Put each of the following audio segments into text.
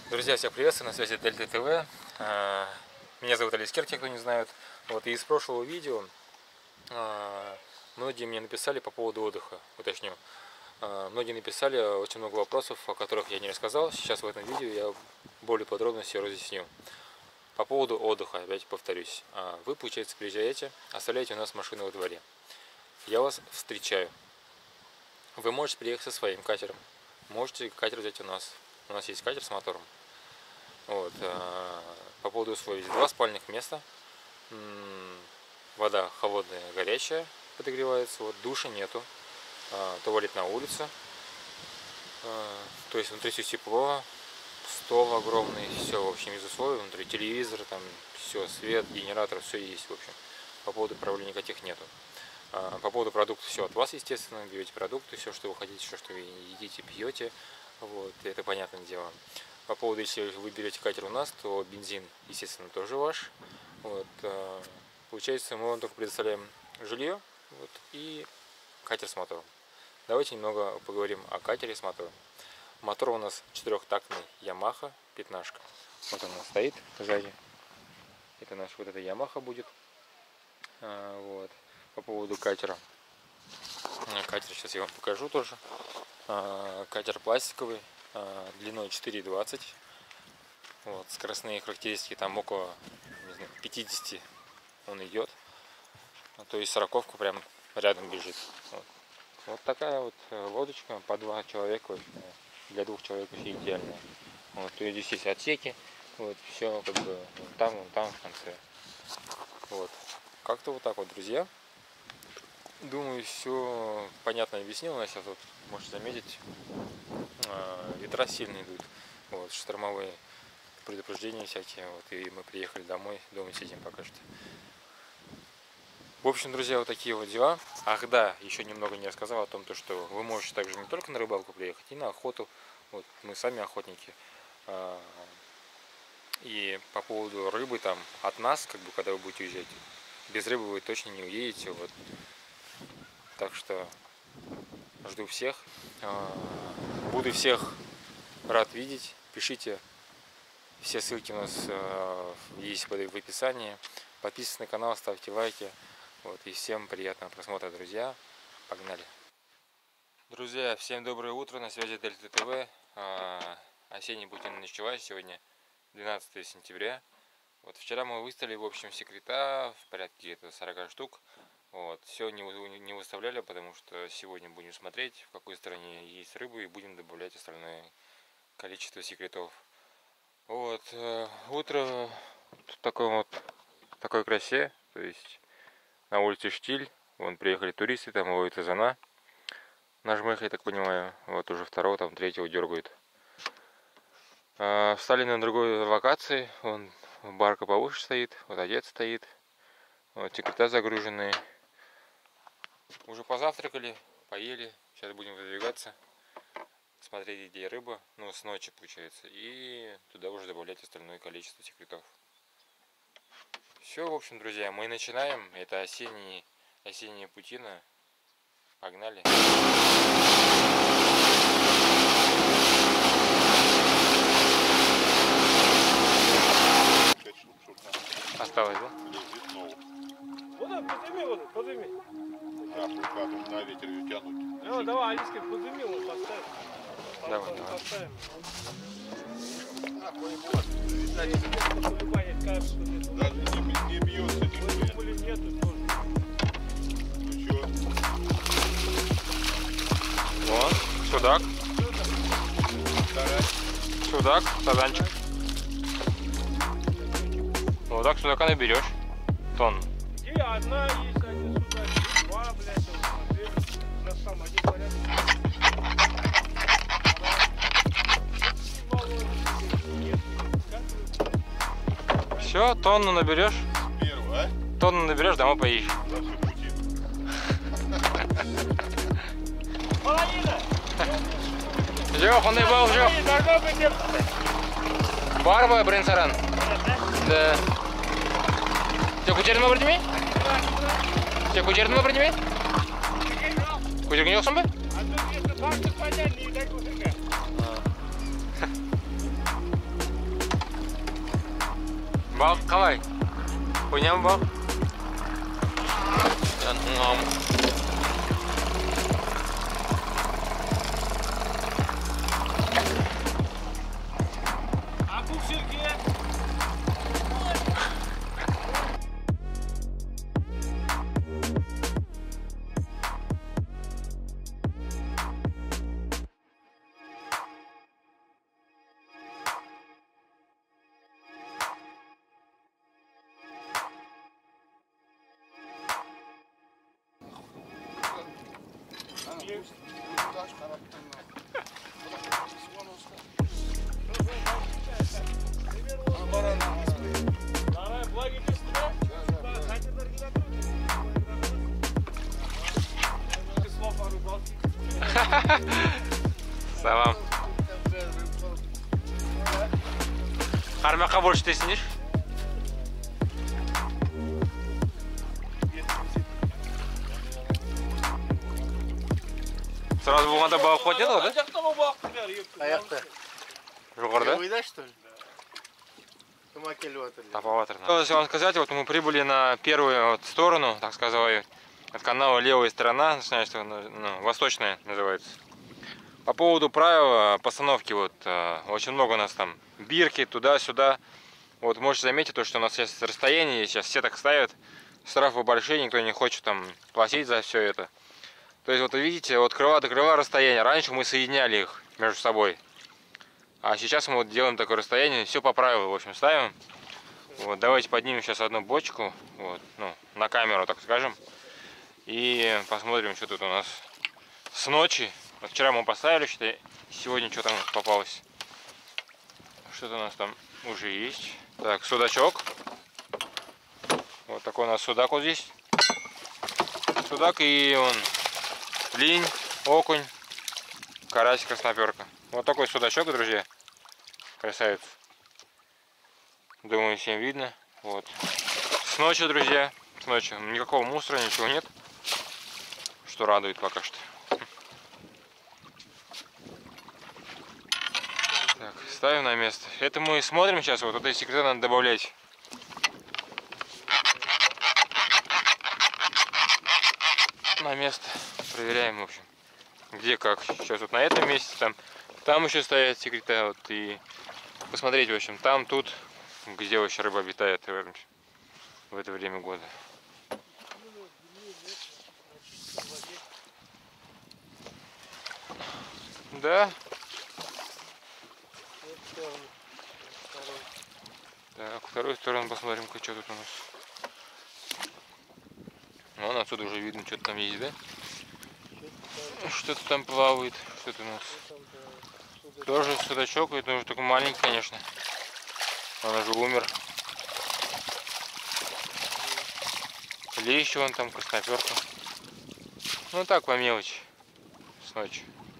Друзья, всех приветствую, на связи Дельта ТВ. Меня зовут Алискер, те, кто не знают. Вот, и из прошлого видео многие мне написали по поводу отдыха, уточню. Многие написали очень много вопросов, о которых я не рассказал. Сейчас в этом видео я более подробно все разъясню. По поводу отдыха, опять повторюсь. Вы, получается, приезжаете, оставляете у нас машину во дворе. Я вас встречаю. Вы можете приехать со своим катером. Можете катер взять у нас. У нас есть катер с мотором. Вот. По поводу условий. 2 спальных места. Вода холодная, горячая подогревается. Вот. Душа нету. Туалет на улице. То есть внутри все тепло. Стол огромный. Все, в общем, из условий. Внутри телевизор, там все, свет, генератор, все есть, в общем. По поводу управления никаких нету. По поводу продуктов все от вас, естественно. Берете продукты, все, что вы хотите, все, что вы едите, пьете. Вот, это понятное дело. По поводу, если вы берете катер у нас, то бензин, естественно, тоже ваш. Вот, получается, мы вам только предоставляем жилье, вот, и катер с мотором. Давайте немного поговорим о катере с мотором. Мотор у нас 4-тактный Yamaha 15. Вот он стоит сзади. Это наш вот эта Yamaha будет. Вот. По поводу катера. Катер сейчас я вам покажу тоже. Катер пластиковый, длиной 4,20. Вот, скоростные характеристики там около, не знаю, 50 он идет. То есть 40-ка прям рядом бежит. Вот такая вот лодочка по 2 человека. Для 2 человек вообще идеальная. Вот, то есть здесь есть отсеки. Вот, все как бы вон там в конце. Вот. Как-то вот так вот, друзья. Думаю, все понятно объяснил. У нас сейчас вот, можете заметить, ветра сильно идут. Вот, штормовые предупреждения всякие. Вот, и мы приехали домой, дома сидим пока что. В общем, друзья, вот такие вот дела. Ах да, еще немного не рассказал о том, что вы можете также не только на рыбалку приехать, и на охоту. Вот, мы сами охотники. И по поводу рыбы, там, от нас, как бы, когда вы будете уезжать, без рыбы вы точно не уедете. Вот. Так что жду всех. Буду всех рад видеть. Пишите. Все ссылки у нас есть в описании. Подписывайтесь на канал, ставьте лайки. Вот. И всем приятного просмотра, друзья. Погнали. Друзья, всем доброе утро. На связи Дельта ТВ. Осенняя путина началась. Сегодня 12 сентября. Вот. Вчера мы выставили, в общем, секрета в порядке где-то 40 штук. Вот. Все не выставляли, потому что сегодня будем смотреть, в какой стороне есть рыбы, и будем добавлять остальное количество секретов. Вот. Утро в такой красе, то есть на улице штиль. Вон приехали туристы, там ловят фазана. На жмых, я так понимаю. Вот уже 2-го, там 3-го дергают. Встали на другой локации. Вон барка повыше стоит, вот отец стоит. Вот секрета загруженные. Уже позавтракали, поели. Сейчас будем выдвигаться, смотреть, где рыба. Ну, с ночи получается. И туда уже добавлять остальное количество секретов. Все, в общем, друзья, мы начинаем. Это осенняя путина. Погнали. Осталось, да? Вот, подними. На ветер ее тянуть. Ну, давай, Алиска, подними, вот поставим. Давай. Поставим. Даже не бьется нихуя. Нету тоже. Ну чё? Вон, судак. Судак, сазанчик. Вот так судака наберешь. Тонн. Где одна есть, один судак, 2, блядь, вот смотри, на самом один порядок. Все, тонну наберешь. Первый, а? Тонну наберешь, домой поедешь. За всю пути. Половина! Жоқ, ондай балық жоқ. Должно быть где-то. Бар ма бірен-саран? Да. Сен көтердің ба бірдеме? Сен көтердің ба бірдеме? Көтерген жоқсың ба? А тут где-то башня понять, не дай көтерген. Балық қалай? Ойнам балық? А буксирки? Салам. Қармаққа больше тесіңдер. Сразу болғанда балық хватит, да? Аяқта. Жоғарда? Ойда, что ли? Кому келіватыр? Таповатор. Что вам сказать, вот мы прибыли на первую вот сторону, так сказать, от канала левая сторона, начинается, ну, восточная называется. По поводу правил постановки, вот очень много у нас там бирки туда-сюда. Вот можете заметить то, что у нас сейчас расстояние, сейчас все так ставят, штрафы большие, никто не хочет там платить за все это. То есть вот видите, от крыла до крыла расстояние. Раньше мы соединяли их между собой, а сейчас мы вот делаем такое расстояние, все по правилам, в общем, ставим. Вот, давайте поднимем сейчас одну бочку, вот, ну, на камеру, так скажем, и посмотрим, что тут у нас с ночи. Вот вчера мы поставили, что сегодня что там попалось. Что-то у нас там уже есть. Так, судачок. Вот такой у нас судак вот здесь. Судак и он линь, окунь, карась, красноперка. Вот такой судачок, друзья. Красавец. Думаю, всем видно. Вот. С ночи, друзья. С ночи. Никакого мусора, ничего нет. Что радует пока что. Так, ставим на место. Это мы смотрим сейчас. Вот эти секреты надо добавлять. На место. Проверяем, в общем, где как. Сейчас вот на этом месте, там еще стоят секрета, вот, и посмотреть, в общем, там, тут, где вообще рыба обитает в это время года. Да. Так, вторую сторону посмотрим-ка, что тут у нас. Вон отсюда уже видно, что-то там есть, да? Что-то там плавает, что-то у нас. Тоже судачок, это уже такой маленький, конечно. Он уже умер. Лещ вон там, красноперка. Ну так, по мелочи. С ночи.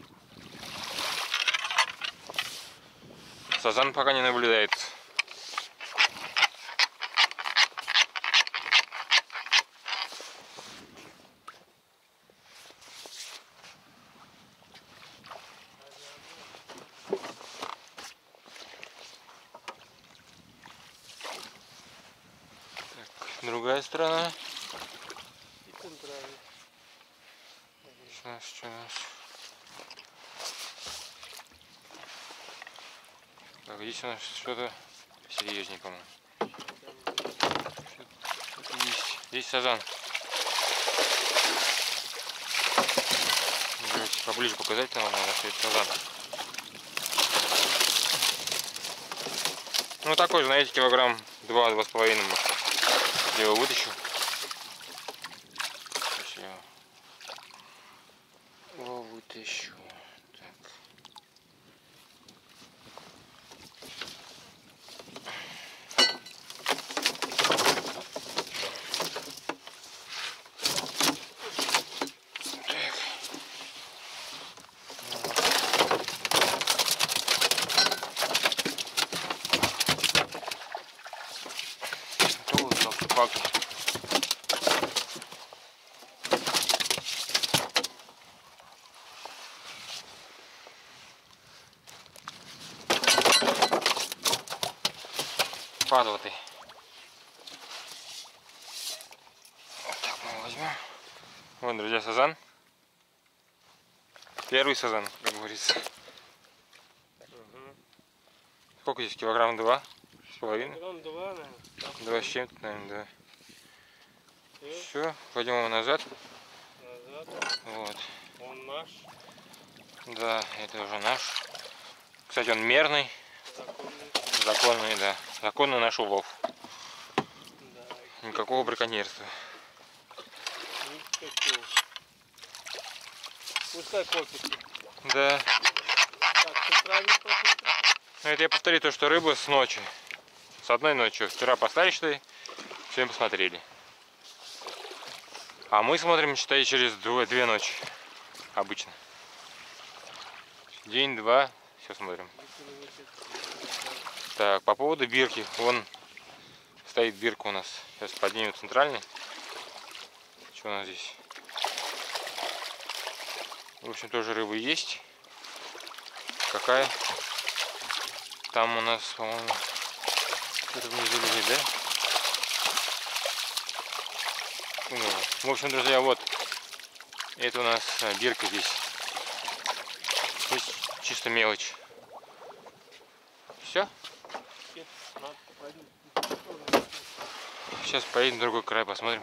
Сазан пока не наблюдается. Другая сторона. Что у нас? Так, здесь у нас что-то серьезнее, по-моему. Что-то есть. Здесь сазан. Давайте поближе показать нам, наверное, что это сазан. Ну такой, знаете, килограмм 2-2,5. Я его вытащу. Сейчас я его вытащу. Так. Паки. Падла ты. возьмем. Вот, друзья, сазан. Первый сазан, как говорится. Сколько здесь? Килограмм 2,5? Килограмм 2, наверное. 2 с чем-то, наверное, да. Всё. Все, пойдем его назад. Назад. Вот. Он наш. Да, это уже наш. Кстати, он мерный. Законный. Законный, да. Законный наш улов. Да. Никакого браконьерства. Никакого. Пускай копится. Да. Так, центральный посмотри. Ну, это я повторю то, что рыба с ночи. С одной ночью. Вчера послали, что ли, сегодня посмотрели. А мы смотрим, считай, через две ночи. Обычно. День-два. Все смотрим. Так, по поводу бирки. Вон стоит бирка у нас. Сейчас поднимем центральный. Что у нас здесь? В общем, тоже рыба есть. Какая? Там у нас, по-моему, что-то внизу лежит, да? Ну, в общем, друзья, вот. Это у нас бирка здесь. Здесь чисто мелочь. Все. Сейчас поедем в другой край, посмотрим.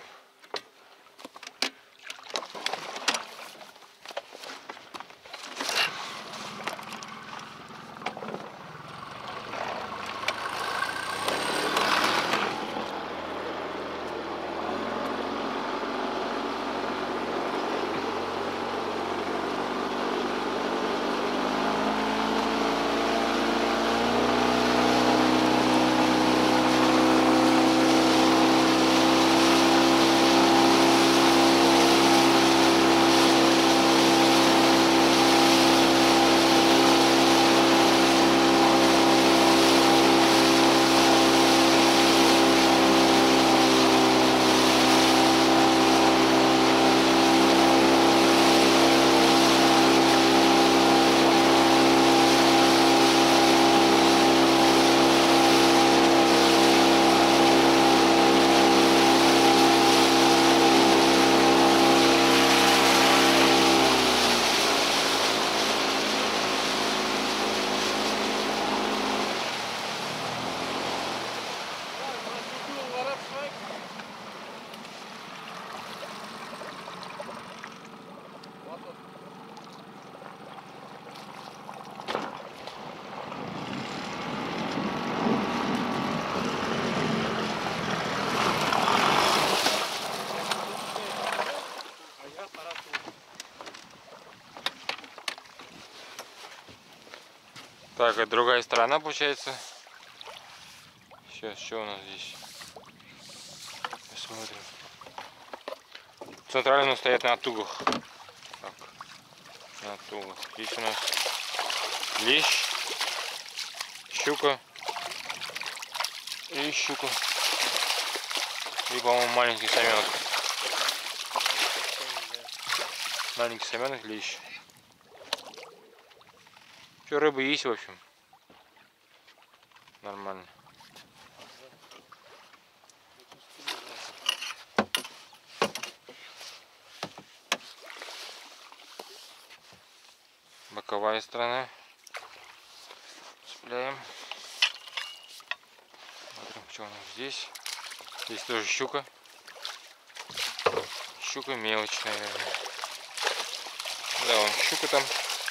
Так, это другая сторона получается. Сейчас, что у нас здесь? Посмотрим. Центрально стоят на тугах. Так, на тугах. Здесь у нас лещ, щука и щука. И, по-моему, маленький саменок. Маленький саменок, лещ. Все, рыба есть, в общем. Нормально. Боковая сторона. Цепляем. Смотрим, что у нас здесь. Здесь тоже щука. Щука мелочь, наверное. Да, вон щука там.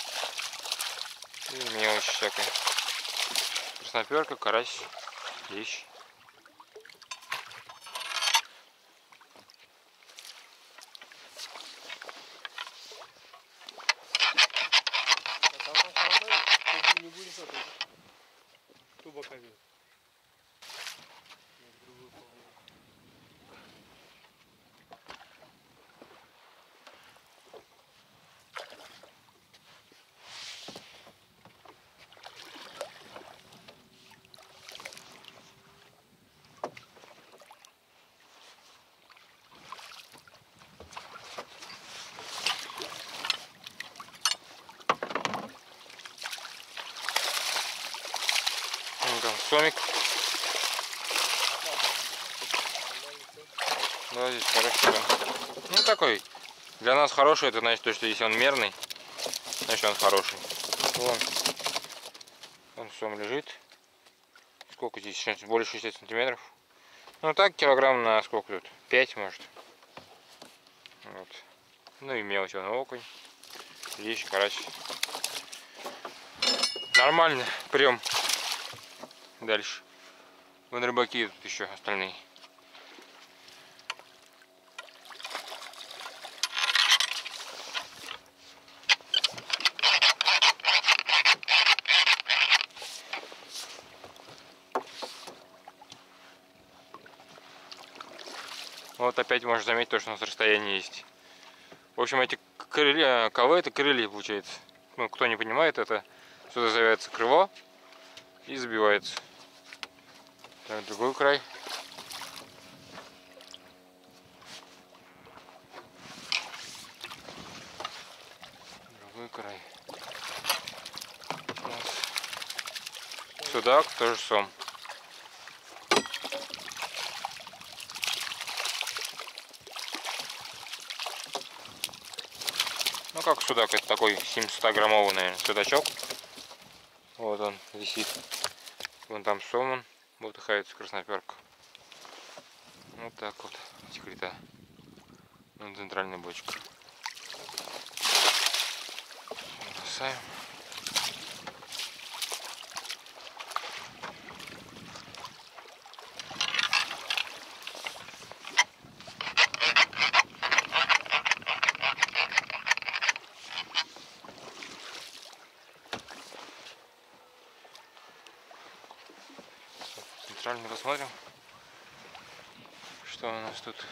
И мелочь всякая. Красноперка, карась, лещ. Не будет ту боковину. Там сомик. Да, здесь хороший. Ну такой. Для нас хороший, это значит, что если он мерный, значит он хороший. Вон. Он сом лежит. Сколько здесь? Более 60 сантиметров. Ну так, килограмм на сколько тут? 5 может. Вот. Ну и мелочь, он окунь, лещ, карась. Нормально, прием. Дальше. Вон рыбаки тут еще остальные. Вот опять можно заметить то, что у нас расстояние есть. В общем, эти крылья, ковы, это крылья получается. Ну, кто не понимает, это сюда завязывается крыло и забивается. Так, другой край. Другой край. У нас судак, тоже сом. Ну как судак, это такой 700-граммовый, наверное, судачок. Вот он висит. Вон там сомон, болтыхается красноперка. Вот так вот, секрета. Вон центральная бочка. Бросаем. Центрально посмотрим, что у нас тут.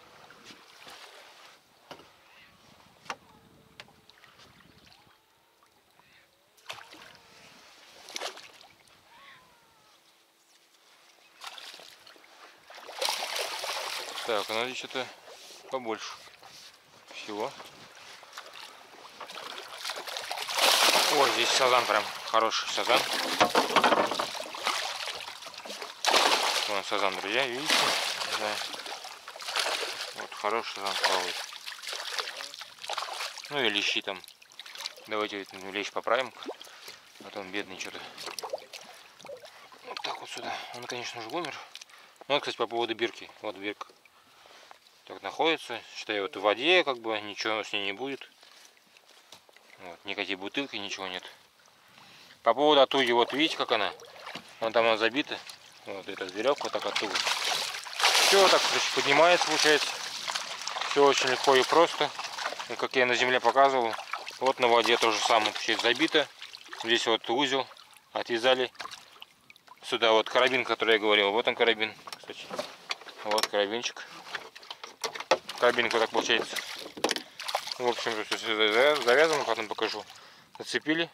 Так, ну здесь что-то побольше всего. Ой, здесь сазан прям хороший сазан. Вон сазан, друзья, видите? Да. Вот хороший сазан плавает. Ну и лещи там. Давайте лещ поправим. А то он бедный что-то. Вот так вот сюда. Он, конечно, уже умер. Ну, вот, кстати, по поводу бирки. Вот бирка. Так находится. Считаю, вот в воде, как бы, ничего с ней не будет. Вот, никакие бутылки, ничего нет. По поводу оттуги, вот видите, как она? Вон там она забита. Вот эта веревка вот так оттуда. Все так поднимается, получается. Все очень легко и просто. И как я на земле показывал. Вот на воде то же самое, получается, забито. Здесь вот узел. Отвязали. Сюда вот карабин, который я говорил. Вот он карабин, кстати. Вот карабинчик. Карабинка вот так получается. В общем, все завязано, потом покажу. Зацепили.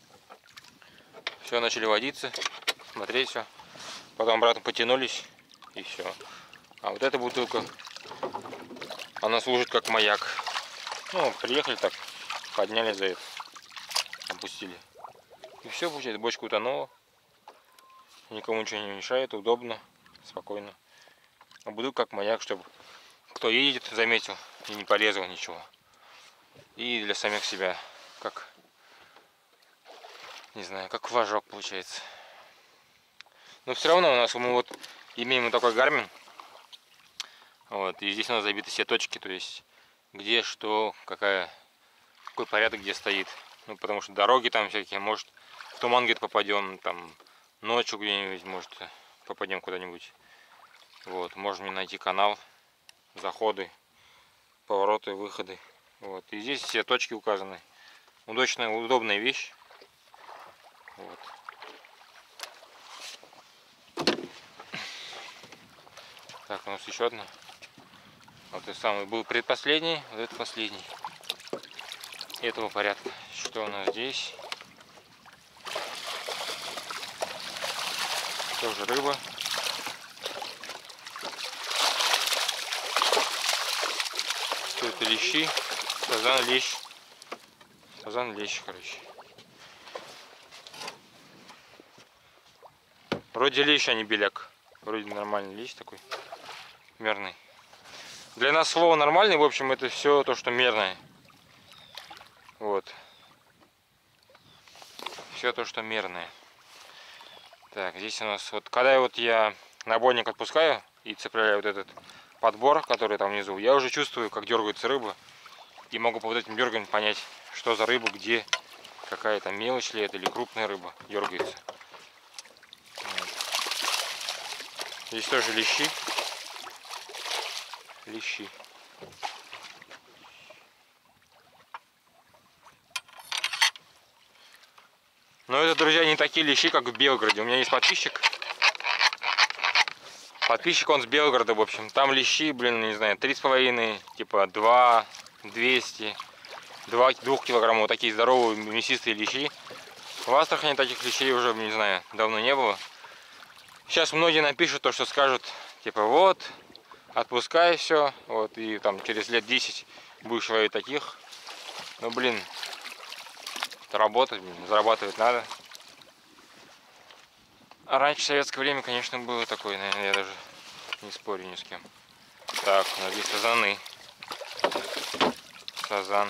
Все, начали водиться. Смотреть все. Потом обратно потянулись. И все. А вот эта бутылка, она служит как маяк. Ну, приехали так, подняли за это. Опустили. И все, получается, бочка утонула. Никому ничего не мешает, удобно, спокойно. А бутылка как маяк, чтобы кто едет, заметил и не порезал ничего. И для самих себя, как, не знаю, как флажок получается. Но все равно у нас мы вот имеем вот такой Garmin. Вот, и здесь у нас забиты все точки, то есть где что, какой порядок где стоит. Ну, потому что дороги там всякие, может в туман где-то попадем, там ночью где-нибудь, может попадем куда-нибудь. Вот, можем найти канал, заходы, повороты, выходы. Вот, и здесь все точки указаны. Удобная вещь. Вот. Так, у нас еще одна. Вот это самый был предпоследний, вот это последний. Этого порядка. Что у нас здесь? Тоже рыба. Что это? Лещи. Сазан, лещ. Сазан, лещ, короче. Вроде лещ, а не беляк. Вроде нормальный лещ такой. Мерный. Для нас слово нормальный, в общем, это все то, что мерное. Вот. Все то, что мерное. Так, здесь у нас вот, когда я набойник отпускаю и цепляю вот этот подбор, который там внизу, я уже чувствую, как дергается рыба. И могу по вот этим дерганиям понять, что за рыба, где, какая-то мелочь ли это, или крупная рыба дергается. Вот. Здесь тоже лещи. Лещи. Но это, друзья, не такие лещи, как в Белгороде. У меня есть подписчик. Подписчик он с Белгорода, в общем. Там лещи, блин, не знаю, 3,5, типа 2, 200, 2 килограмма. Вот такие здоровые мясистые лещи. В Астрахани таких лещей уже, не знаю, давно не было. Сейчас многие напишут то, что скажут, типа вот, отпускай все, вот, и там через лет 10 будешь ловить таких. Ну, блин, это работать, блин, зарабатывать надо. А раньше в советское время, конечно, было такое, наверное, я даже не спорю ни с кем. Так, у нас здесь сазаны. Сазан.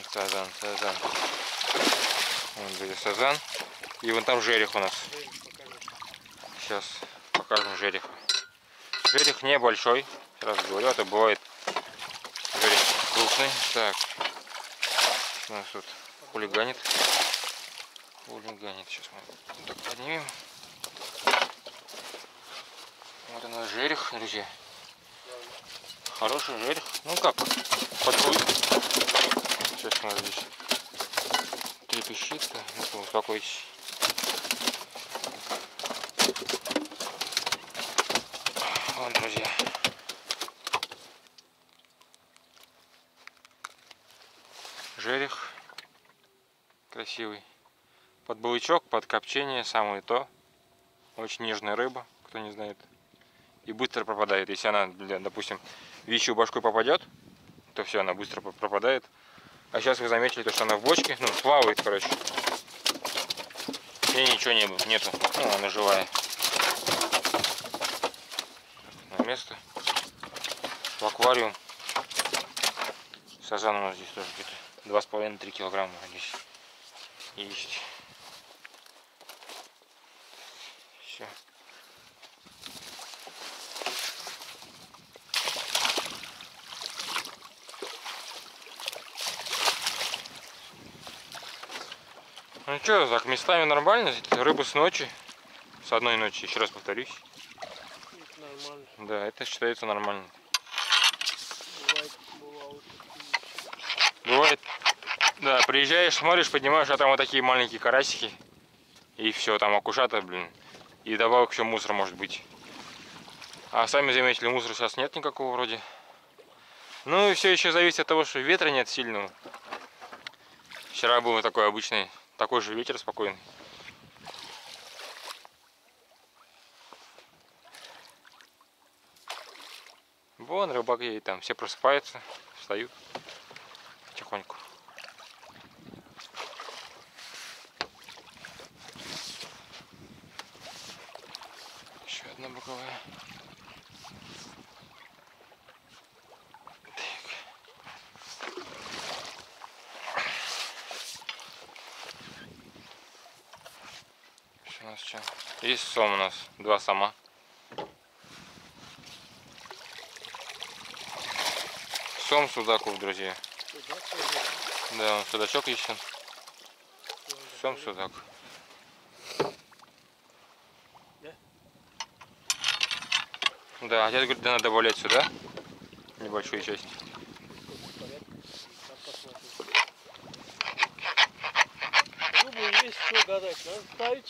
Вон будет сазан. И вон там жерех у нас. Сейчас покажем жерех. Жерех небольшой, сразу говорю, это бывает жерех крупный. Так, у нас тут хулиганит. Сейчас мы так поднимем. Вот у нас жерех, друзья. Хороший жерех. Ну как, подходит. Сейчас у нас здесь трепещит. Ну, успокойтесь. Вон, друзья. Жерех красивый. Под балычок, под копчение, самое то. Очень нежная рыба, кто не знает. И быстро пропадает. Если она, допустим, в вещью башку попадет, то все, она быстро пропадает. А сейчас вы заметили, то, что она в бочке, ну, плавает, короче. И ничего нету. Ну, она живая. На место. В аквариум. Сазан у нас здесь тоже где-то 2,5-3 килограмма здесь есть. Все. Ну что, так местами нормально, рыба с ночи, с одной ночи, еще раз повторюсь. Нормально. Да, это считается нормально. Бывает, да, приезжаешь, смотришь, поднимаешь, а там вот такие маленькие карасики. И все, там окушата, блин. И добавок еще мусор может быть. А сами заметили, мусора сейчас нет никакого вроде. Ну и все еще зависит от того, что ветра нет сильного. Вчера был такой обычный, такой же ветер спокойный. Вон рыбак едет там, все просыпаются, встают потихоньку. Еще одна боковая. Что у нас что? Есть сом у нас, 2 сома. Сом судаков, друзья. Да, судачок есть. Сом судак. Да, отец говорит, да, надо добавлять сюда небольшую часть. Рыбу есть, что гадать, надо ставить.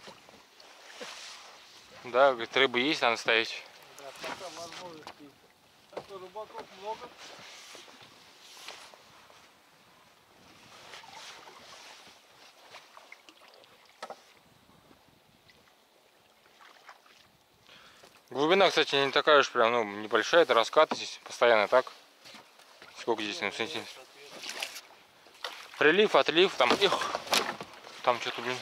Да, говорит, рыбы есть, надо ставить. Да, пока возможности. А то рыбаков много. Глубина, кстати, не такая уж прям, ну, небольшая, это раскаты здесь постоянно так. Сколько здесь, ну, сантиметров? Прилив, отлив, там, там что-то, блин,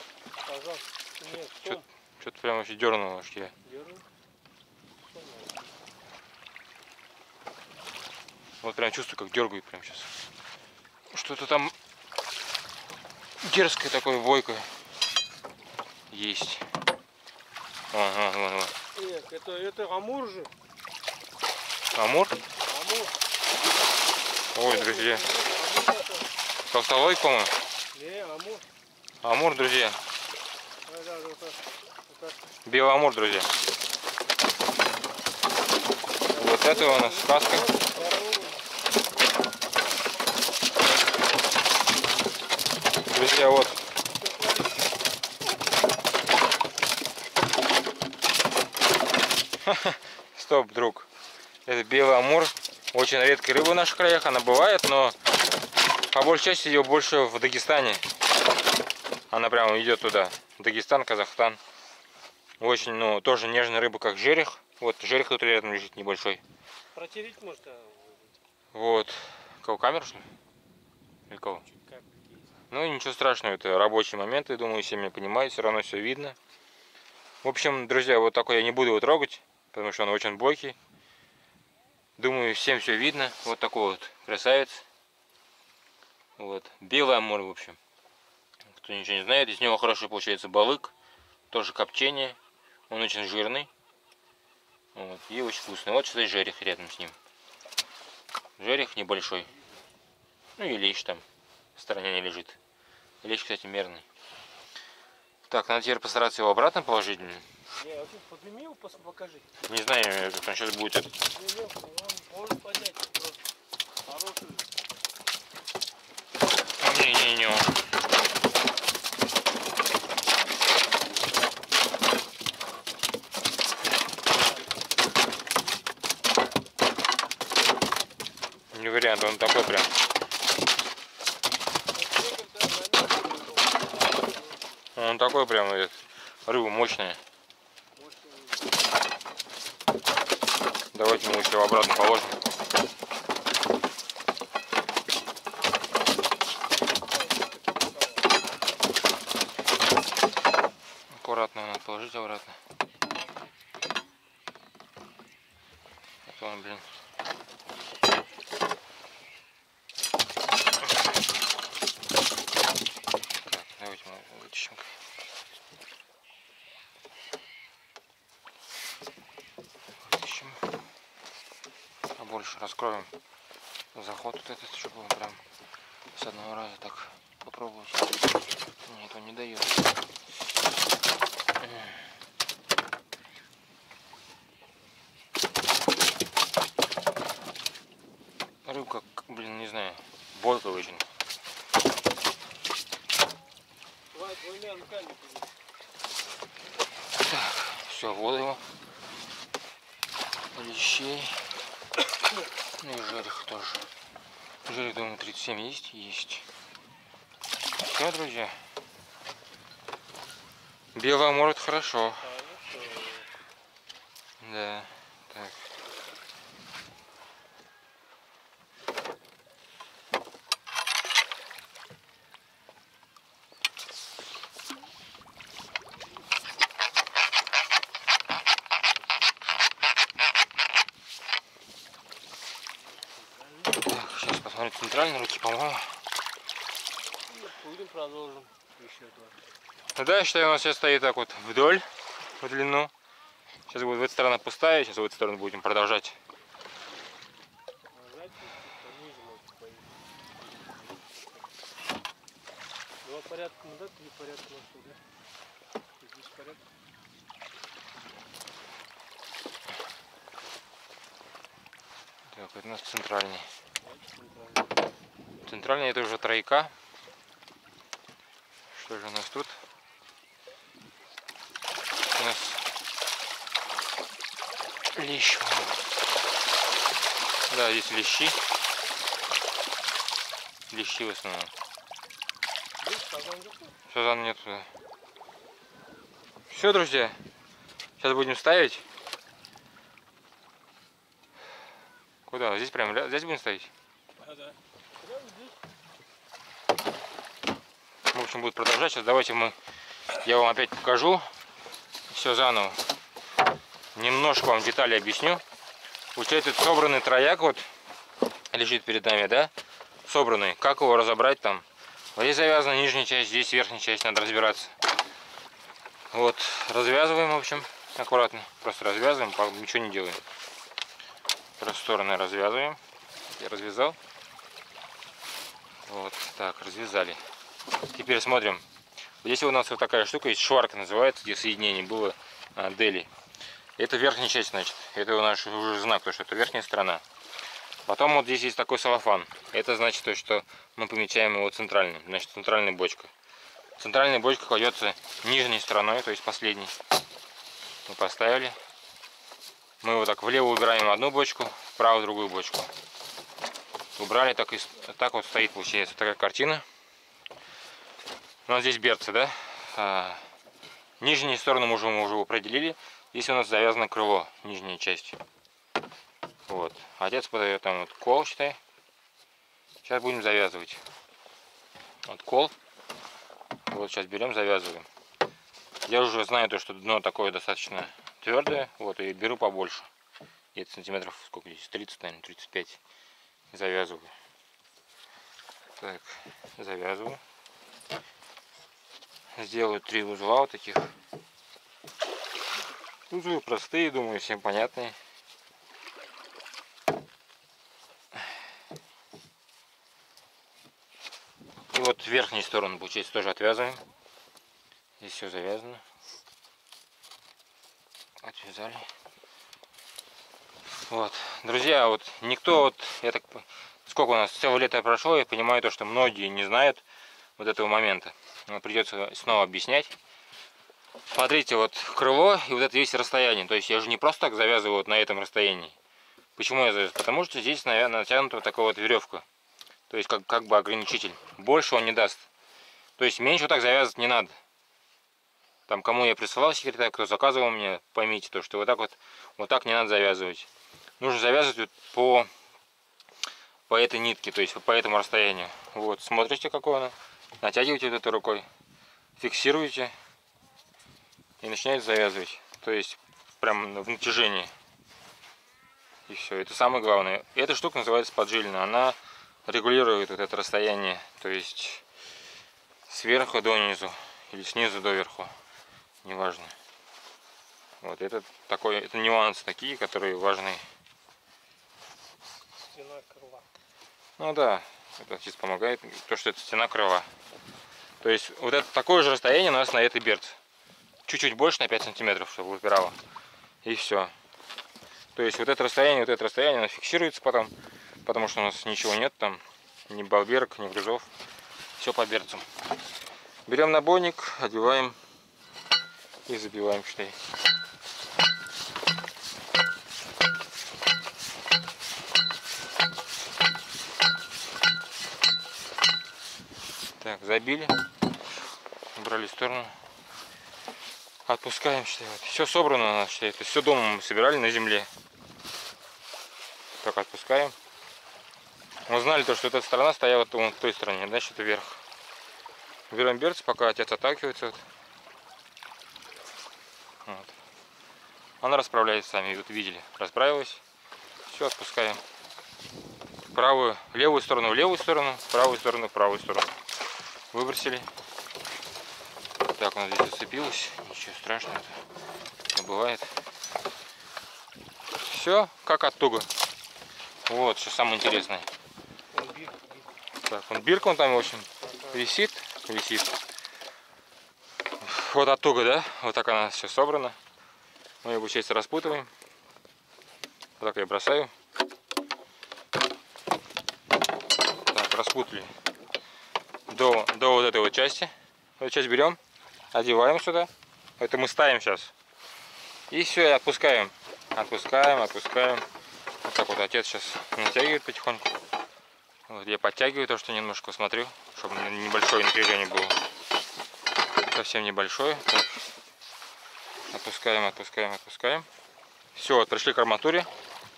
что-то прям вообще дернуло, что я. Вот прям чувствую, как дергает прям сейчас. Что-то там дерзкое такое, бойкое есть. Ага, вон. Эх, это амур же. Амур? Амур. Ой, друзья. Амур это. Толстолой, по-моему. Не, амур. Амур, друзья. Да, вот так. Белый амур, друзья. Вот это у нас сказка. Друзья, вот. Стоп, друг. Это белый амур. Очень редкая рыба в наших краях. Она бывает, но по большей части ее больше в Дагестане. Она прямо идет туда. Дагестан, Казахстан. Очень, ну, тоже нежная рыба, как жерех. Вот жерех тут рядом лежит небольшой. Протереть может, Вот. Кого, камеру, что ли? Или кого? Ну, ничего страшного, это рабочий момент, я думаю, все меня понимают, все равно все видно. В общем, друзья, вот такой я не буду его трогать, потому что он очень бойкий. Думаю, всем все видно. Вот такой вот красавец. Вот. Белый амур, в общем. Кто ничего не знает, из него хорошо получается балык. Тоже копчение. Он очень жирный. Вот. И очень вкусный. Вот что жерех рядом с ним. Жерех небольшой. Ну и лещ там в стороне не лежит. Лещ, кстати, мерный. Так, надо теперь постараться его обратно положить. Не, вообще подними его, покажи. Не знаю, как он сейчас будет. Он поднять просто. Хороший. Не. Не вариант, он такой прям. Он такой прям, рыба мощная. Давайте мы еще обратно положим. Аккуратно надо положить обратно. А то он, блин. Так, давайте мы вытащим. Больше раскроем заход вот этот, чтобы он прям с одного раза так попробовать. Нет, он не дает. Рыбка, блин, не знаю, бойкая очень. Двумя руками. Так, все, воду его. Лещей. Ну и жерех тоже. Жерех, думаю, 37 есть? Есть. Все, друзья. Белый амур — это хорошо. Да. Так. Сейчас посмотрим центральные руки, по-моему. Будем продолжим. Еще два. Ну да, я считаю, у нас сейчас стоит так вот вдоль, в длину. Сейчас будет в эту сторону пустая, сейчас в эту сторону будем продолжать. Нажать, пониже может поехать. Два порядка назад, три порядка назад, да? Здесь порядок. Так, это у нас центральный. Центральный — это уже тройка. Что же у нас тут? У нас лещ. Да, здесь лещи. Лещи в основном. Сазан нет туда. Все, друзья. Сейчас будем ставить. Куда? Здесь прям, здесь будем ставить? Да. В общем, будет продолжать. Сейчас давайте я вам опять покажу все заново. Немножко вам детали объясню. Получается, собранный трояк вот лежит перед нами, да, собранный. Как его разобрать там? Вот здесь завязана нижняя часть, здесь верхняя часть, надо разбираться. Вот, развязываем, в общем, аккуратно. Просто развязываем, ничего не делаем. Просто стороны развязываем. Я развязал. Вот, так, развязали. Теперь смотрим. Здесь у нас вот такая штука есть, шварка называется, где соединение было дели. Это верхняя часть, значит. Это наш уже знак, то, что это верхняя сторона. Потом вот здесь есть такой целлофан. Это значит то, что мы помечаем его центральным. Значит, центральная бочка. Центральная бочка кладется нижней стороной, то есть последней. Мы поставили. Мы вот так влево убираем одну бочку, вправо другую бочку. Убрали, так вот стоит, получается, такая картина. У нас здесь берцы, да? Нижнюю сторону мы уже определили. Здесь у нас завязано крыло, нижняя часть. Вот. Отец подает там вот кол, считай. Сейчас будем завязывать. Вот кол. Вот сейчас берем, завязываем. Я уже знаю то, что дно такое достаточно твердое. Вот, и беру побольше. Где-то сантиметров, сколько здесь? 30, наверное, 35. Завязываю. Так, завязываю. Сделаю 3 узла вот таких. Узлы простые, думаю, всем понятные. И вот верхнюю сторону, получается, тоже отвязываем. Здесь все завязано. Отвязали. Вот, друзья, вот никто вот, сколько у нас целое лето прошло, я понимаю то, что многие не знают вот этого момента. Придется снова объяснять. Смотрите, вот крыло и вот это весь расстояние. То есть я же не просто так завязываю вот на этом расстоянии. Почему я завязываю? Потому что здесь, наверное, натянута вот такая вот веревка. То есть как бы ограничитель. Больше он не даст. То есть меньше вот так завязывать не надо. Там кому я присылал секретарь, кто заказывал мне, поймите то, что вот так не надо завязывать. Нужно завязывать вот по этой нитке, то есть по этому расстоянию. Вот, смотрите, какое оно. Натягиваете вот этой рукой, фиксируете и начинаете завязывать. То есть прям в натяжении. И все, это самое главное. Эта штука называется поджильна. Она регулирует вот это расстояние, то есть сверху до низу или снизу до верху, неважно. Вот это нюансы такие, которые важны. Стена крыла. Ну да, это здесь помогает, то, что это стена крыла. То есть вот это такое же расстояние у нас на этой берце. Чуть-чуть больше, на 5 сантиметров, чтобы упирало. И все. То есть вот это расстояние, оно фиксируется потом, потому что у нас ничего нет там, ни болберок, ни грузов. Все по берцам. Берем набойник, одеваем и забиваем, считай. Так, забили, убрали в сторону, отпускаем, считай. Вот. Все собрано у нас, считай. Это все дома мы собирали на земле. Так, отпускаем. Мы знали то, что эта сторона стояла вон в той стороне, значит это вверх. Берем берц, пока отец отталкивается. Вот. Она расправляется сами, вот видели, расправилась. Все, отпускаем. Левую сторону в левую сторону, правую сторону в правую сторону. Выбросили. Так, у нас здесь зацепилось. Ничего страшного, это бывает. Все, как от туго. Вот, что самое интересное. Так, бирка, он там, в общем, висит. Вот от туго, да? Вот так она все собрана. Мы ее, получается, распутываем. Вот так я бросаю. Так, распутали до вот этой вот части. Вот часть берем, одеваем сюда. Это мы ставим сейчас. И все, и отпускаем. Отпускаем. Вот так вот отец сейчас натягивает потихоньку. Вот я подтягиваю то, что немножко смотрю, чтобы небольшое напряжение было. Совсем небольшое. Так. Отпускаем. Все, вот пришли к арматуре.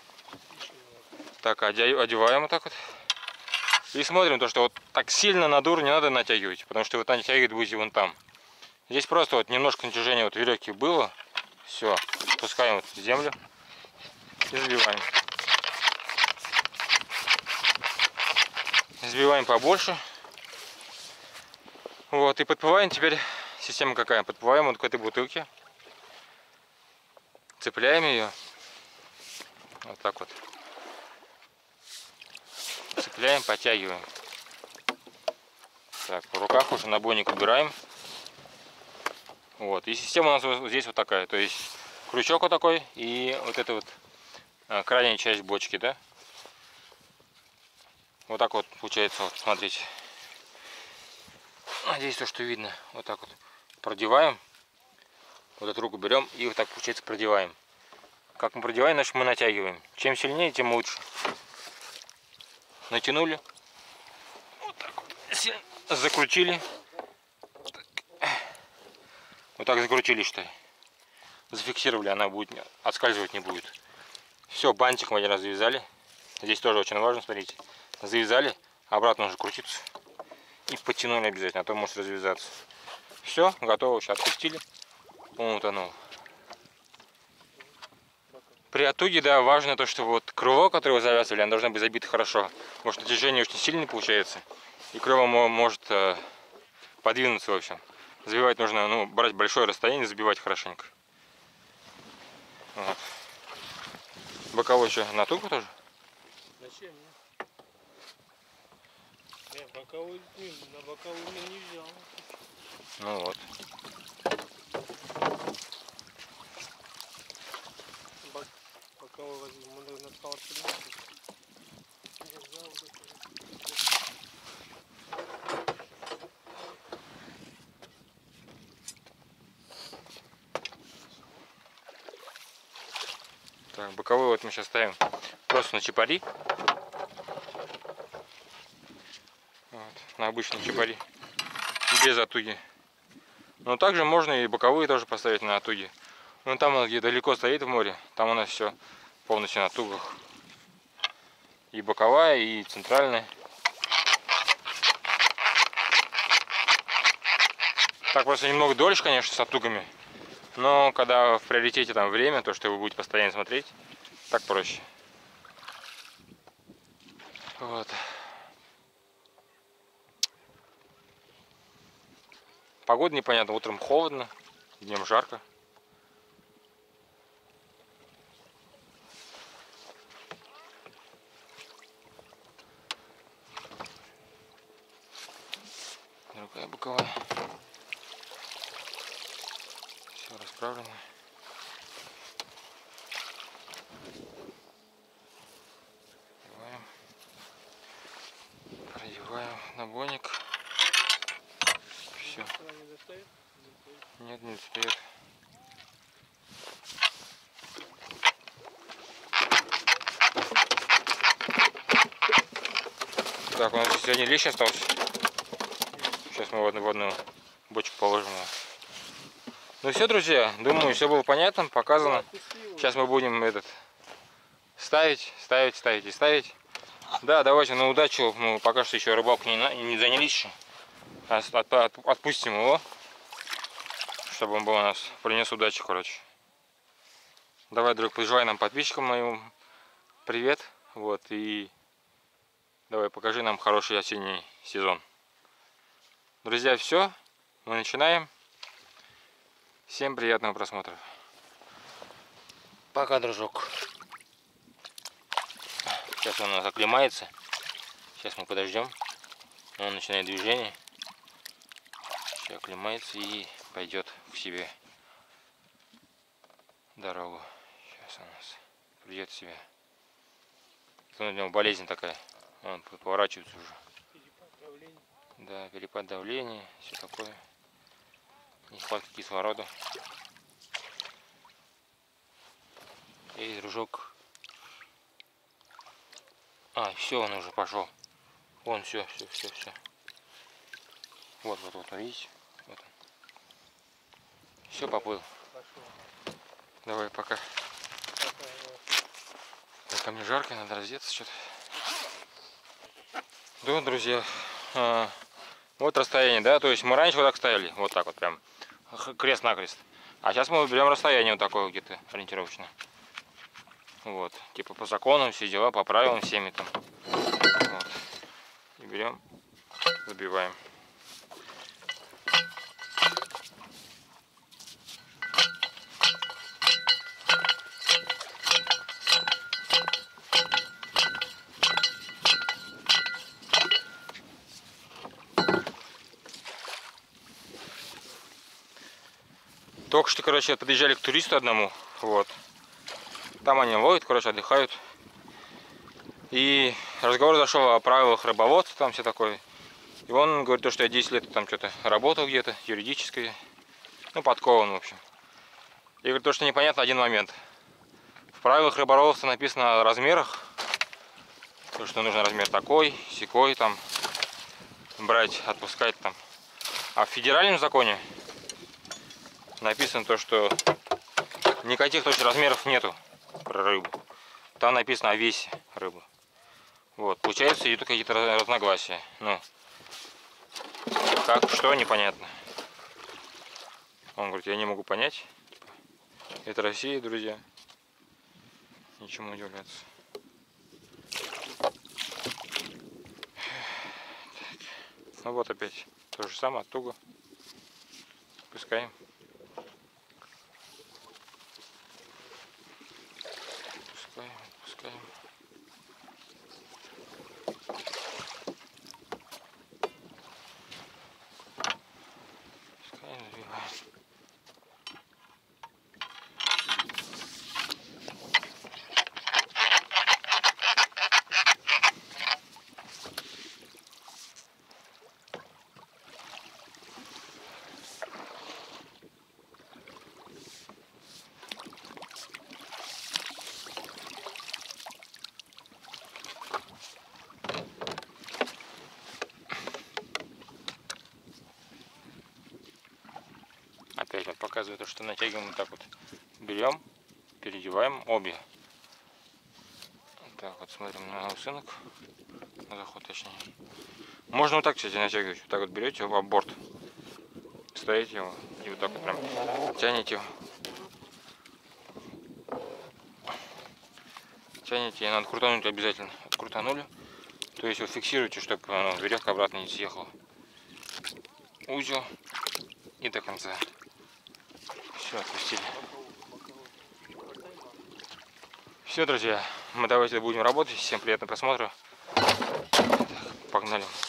Так, одеваем вот так вот. И смотрим то, что вот так сильно на дур не надо натягивать, потому что вы натягивать будете вон там. Здесь просто вот немножко натяжения вот веревки было. Все, спускаем вот в землю и забиваем. Сбиваем побольше. Вот, и подплываем теперь. Система какая? Подплываем вот к этой бутылке. Цепляем ее. Вот так вот. Цепляем, подтягиваем. Так, в руках уже набойник убираем. Вот. И система у нас вот здесь вот такая. То есть крючок вот такой и вот эта вот крайняя часть бочки, да? Вот так вот получается, вот, смотрите. Надеюсь, то, что видно. Вот так вот продеваем. Вот эту руку берем и вот так, получается, продеваем. Как мы продеваем, значит мы натягиваем. Чем сильнее, тем лучше. Натянули. Вот так вот. Закрутили. Вот так закрутили, что ли. Зафиксировали, она будет отскальзывать не будет. Все, бантик мы один раз завязали. Здесь тоже очень важно, смотрите. Завязали, обратно уже крутится. И подтянули обязательно, а то может развязаться. Все, готово, сейчас отпустили. Он утонул. При оттуге, да, важно то, что вот крыло, которое вы завязывали, оно должно быть забито хорошо. Потому что движение очень сильное получается. И крыло может подвинуться, в общем. Забивать нужно, ну, брать большое расстояние, забивать хорошенько. Вот. Боковой еще на тугу тоже? Зачем? Боковой, на боковой не взял. Ну вот. Боковой возьму, мы на скалу Так, боковой вот мы сейчас ставим просто на чапари. Вот, на обычный чапари. Без оттуги. Но также можно и боковые тоже поставить на оттуги. Ну там, где далеко стоит в море, там у нас все полностью на тугах. И боковая, и центральная. Так просто немного дольше, конечно, с оттугами. Но когда в приоритете там время, то, что вы будете постоянно смотреть, так проще. Вот. Погода непонятна, утром холодно, днем жарко. Другая боковая. Все расправлено. Продеваем набойник. Все. Нет, не достает. Так, у нас здесь один лещ остался. Сейчас мы в одну бочку положим. Ну все, друзья, думаю, все было понятно, показано. Сейчас мы будем ставить. Да, давайте на удачу. Мы пока что еще рыбалку не занялись еще. Отпустим его, чтобы он был у нас, принес удачи, короче. Давай, друг, пожелай нам, подписчикам моим, привет. Вот, и давай покажи нам хороший осенний сезон. Друзья, все, мы начинаем. Всем приятного просмотра. Пока, дружок. Сейчас он у нас оклемается. Сейчас мы подождем. Он начинает движение. Сейчас оклемается и пойдет к себе дорогу. Сейчас он у нас придет в себя. У него болезнь такая. Он поворачивается уже. Да, перепад давления, все такое. Нехватка кислорода. Эй, дружок. А, все, он уже пошел. Вон, все. Вот, видите? Вот он. Все, поплыл. Давай, пока. Так, а мне жарко, надо раздеться что-то. Да, друзья. Вот расстояние, да, то есть мы раньше вот так ставили, вот так вот прям, крест-накрест. А сейчас мы берем расстояние вот такое где-то ориентировочно. Вот, типа по законам, все дела, по правилам всеми там. Вот. И берем, забиваем. Только что, короче, подъезжали к туристу одному, вот. Там они ловят, короче, отдыхают. И разговор зашел о правилах рыбоводства, там все такое. И он говорит, что я 10 лет там что-то работал где-то, юридическое. Ну, подкован, в общем. И говорит, что непонятно один момент. В правилах рыболовства написано о размерах. То, что нужно размер такой, сякой, там, брать, отпускать там. А в федеральном законе написано то, что никаких точно размеров нету про рыбу. Там написано о весе рыбы. Вот, получается, идут какие-то разногласия. Ну, как, что, непонятно. Он говорит, я не могу понять. Это Россия, друзья. Ничему удивляться. Так. Ну вот опять то же самое, туго. Пускаем. Пускаем. Забиваем. Опять вот показывает, что натягиваем вот так вот. Берем, переодеваем обе. Так вот смотрим на усынок, на заход точнее. Можно вот так, кстати, натягивать. Вот так вот берете его об борт, ставите его и вот так вот прям тянете его. Тянете, и надо крутануть обязательно. Открутанули. То есть вот фиксируйте, чтобы веревка обратно не съехала. Узел и до конца. Все, отпустили. Все, друзья, мы давайте будем работать. Всем приятного просмотра. Так, погнали.